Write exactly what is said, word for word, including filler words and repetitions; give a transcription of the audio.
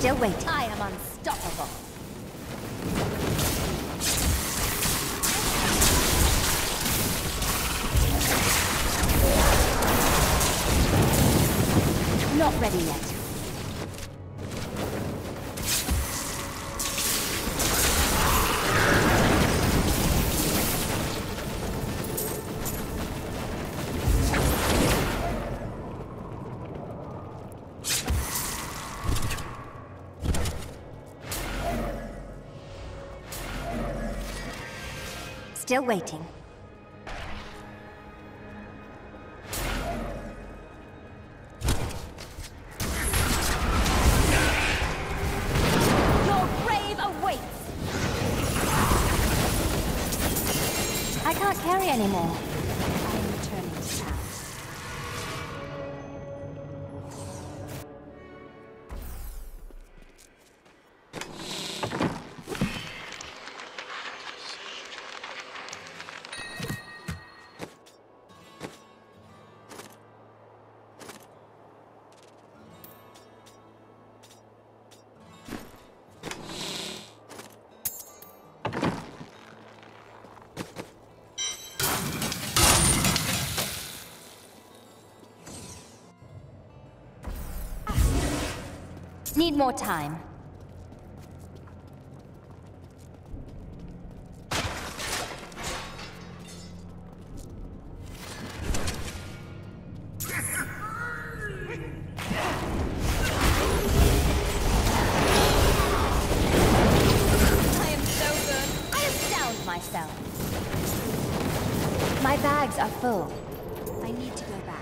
Still waiting. I am unstoppable. Not ready yet. Still waiting. Your grave awaits! I can't carry anymore. I am returning to town. Need more time. I am so good. I astound myself. My bags are full. I need to go back.